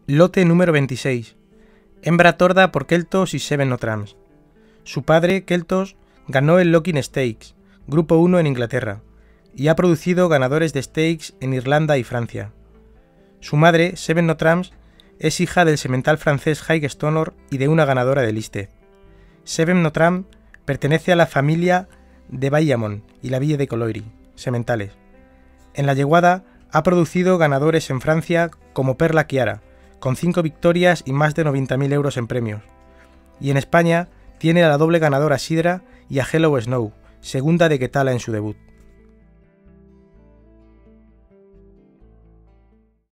Lote número 26. Hembra torda por Keltos y Seven Notrams. Su padre, Keltos, ganó el Locking Stakes, Grupo 1 en Inglaterra, y ha producido ganadores de stakes en Irlanda y Francia. Su madre, Seven Notrams, es hija del semental francés High Stonor y de una ganadora de Listed. Seven Notram pertenece a la familia de Bayamon y la Ville de Coloiry, sementales. En la yeguada ha producido ganadores en Francia como Perla Chiara, con 5 victorias y más de 90.000 euros en premios. Y en España tiene a la doble ganadora Sidra y a Hello Snow, segunda de Quetala en su debut.